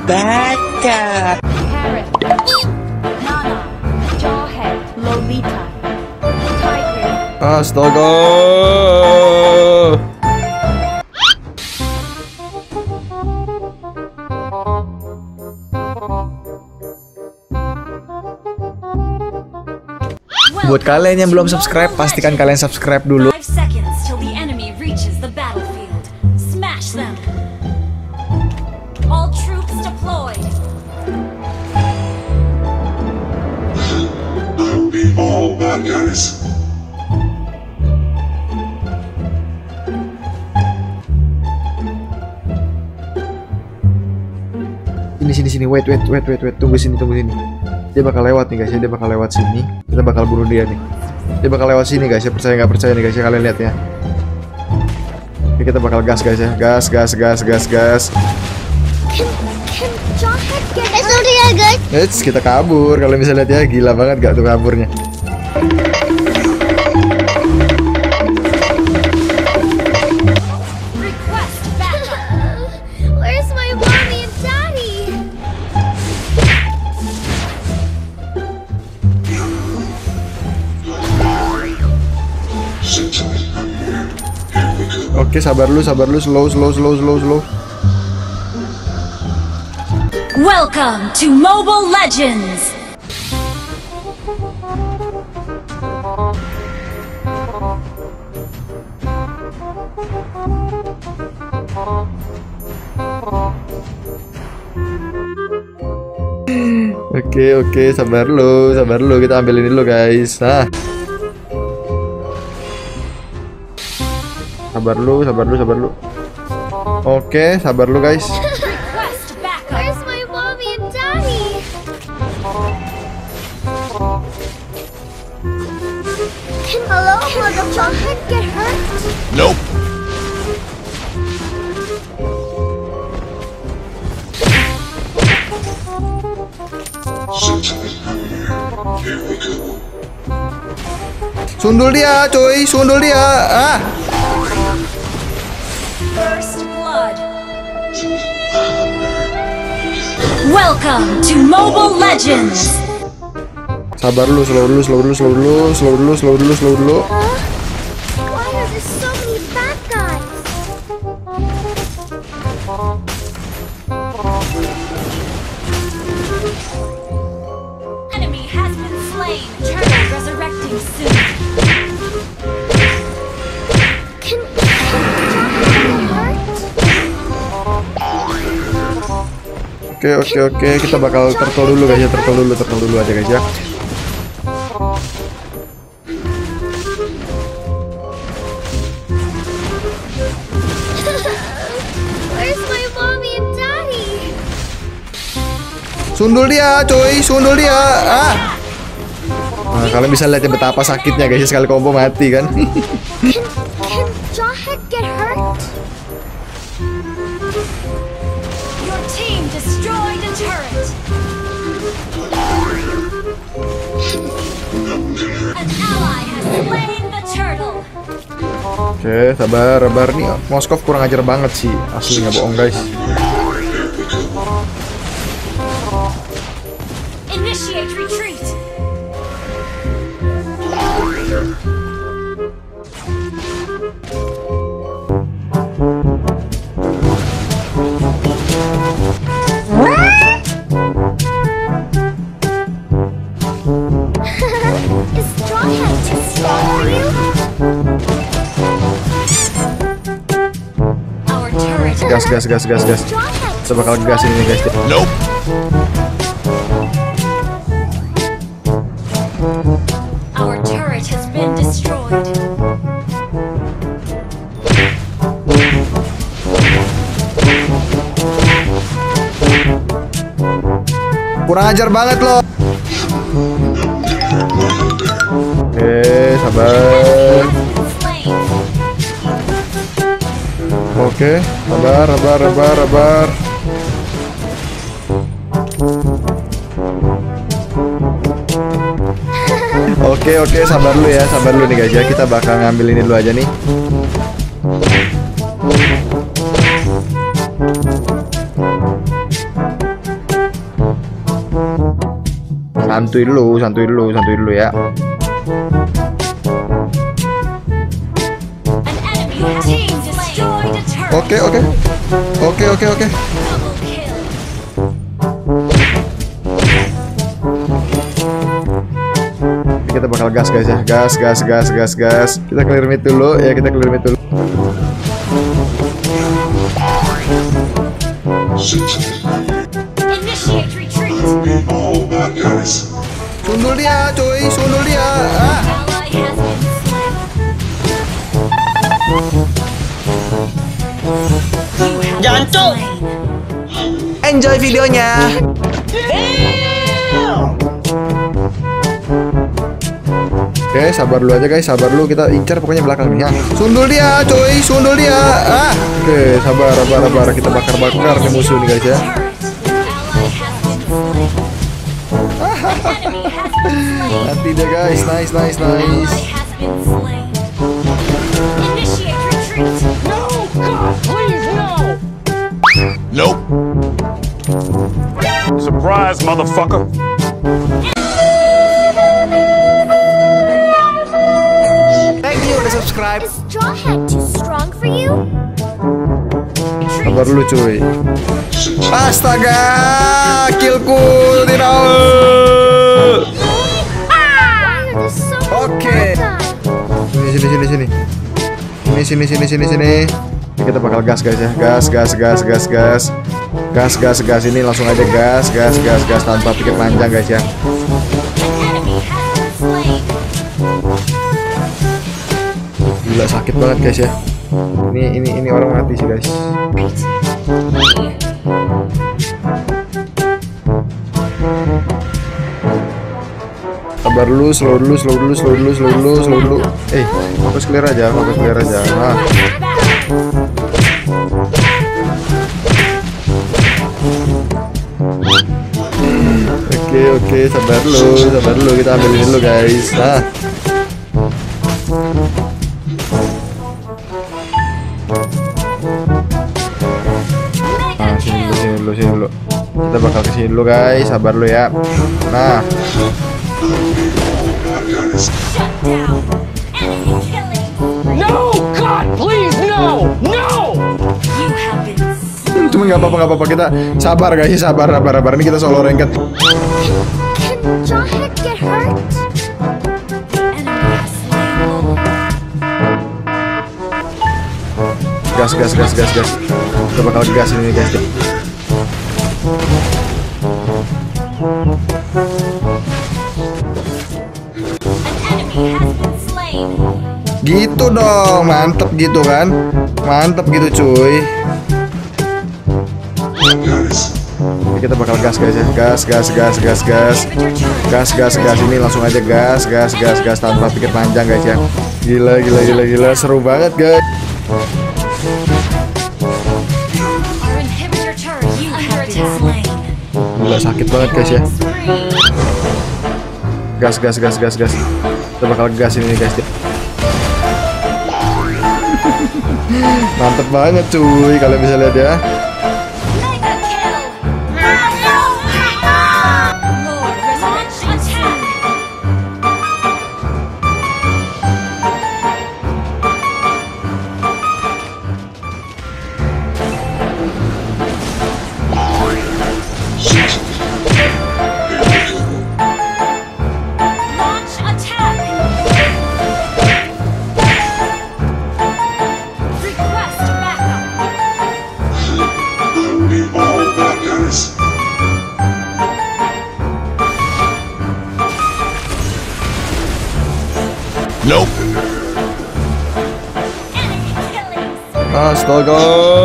Bacot. Carrot, Nana, Jawhead, Lolita, Tiger. Astaga. Buat kalian yang belum subscribe, pastikan kalian subscribe dulu. 5 seconds till the enemy reaches the battlefield. Smash them. All troops deployed. I'll be all bad guys. Sini, wait, tunggu sini. Dia bakal lewat nih guys ya, dia bakal lewat sini. Kita bakal bunuh dia nih. Dia bakal lewat sini guys ya, percaya nggak percaya nih guys ya, kalian lihat ya. Oke, kita bakal gas guys ya, gas. Can Jawhead get hurt? Sorry ya guys. Kita kabur, kalian bisa lihat ya, gila banget gak tuh kaburnya. Request backup. Where's my mommy and daddy? Sit tight, I'm here. Here we go. Oke, sabar lu, slow. Welcome to Mobile Legends. Oke, sabar lu, kita ambil ini dulu guys. Nah. Sabar lu. Oke, sabar lu guys. Request backup. Where's my mommy and daddy? Hello, can Jawhead get hurt? Nope. Sit tight, I'm here. Here we go. Sundul dia, coy, Ah. First blood. Welcome to Mobile Legends. Sabar lu, slow dulu. Why are there so many bad guys? Enemy has been slain. Turtle resurrecting soon. Can Jawhead get hurt? Oke, kita bakal turtle dulu guys ya, turtle dulu aja guys ya. Where's my mommy and daddy? Sundul dia, coy, Ah. Nah, kalian bisa lihat ya betapa sakitnya guys ya, sekali combo mati kan. Can Jawhead get hurt? Your team destroyed a turret. An ally has slain the turtle. Oke, sabar nih. Moskov kurang ajar banget sih, asli nggak bohong guys. Initiate retreat. Is Jawhead too strong for you? Our turret. Gas. Jawhead. Kita bakal gasin ini guys. Nope. Our turret has been destroyed. Kurang ajar banget loh. Oke, sabar. Has been slain. Oke, sabar. Oke, sabar lu nih guys ya. Kita bakal ngambil ini dulu aja nih. santuy dulu ya. Oke. Kita bakal gas guys ya. Gas. Kita clear mid dulu ya, Initiate retreat. All bad guys. Sundul dia cuy, Ally has been slain. Jancuk. Enjoy videonya. Oke, sabar dulu aja guys, kita incar pokoknya belakang nih ya. Sundul dia cuy, Oke, sabar, kita bakar nih musuh nih guys ya. Nanti deh guys, nice. Nope. Surprise, motherfucker. Thank you udah subscribe. Is Jawhead too strong for you? Sabar dulu cuy. Astaga, killku tidak. Why are there so Oke. Sini. Kita bakal gas guys ya. Gas. Ini langsung aja gas tanpa pikir panjang guys ya. Gila sakit banget guys ya. Ini orang mati sih guys. Sabar dulu, slow dulu. Fokus clear aja. Nah. Oke, sabar dulu, kita ambilin dulu guys. Nah. Sini dulu. Kita bakal kesini dulu guys, sabar dulu ya. Nah. No, God, please, no. Cuma nggak apa-apa, kita sabar guys, sabar. Ini kita solo ranked. Can Jawhead get hurt? Gas. Kita bakal gas ini guys. Gitu dong, mantep gitu kan? Mantep gitu cuy. Kita bakal gas guys ya. Gas. Ini langsung aja gas tanpa pikir panjang guys ya. Gila, seru banget guys. Gila sakit banget guys ya. Gas. Kita bakal gas ini guys. Mantep banget cuy, kalian bisa lihat ya. Nope. Astaga.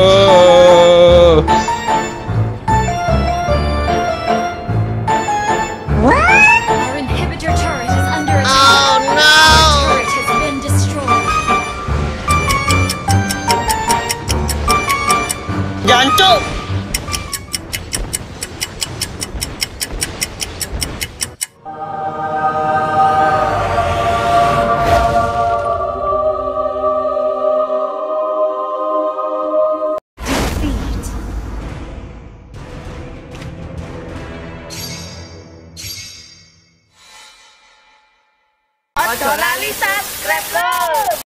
Our inhibitor turret is under attack. Oh no! Our turret has been destroyed. Jancuk. subscribe dulu.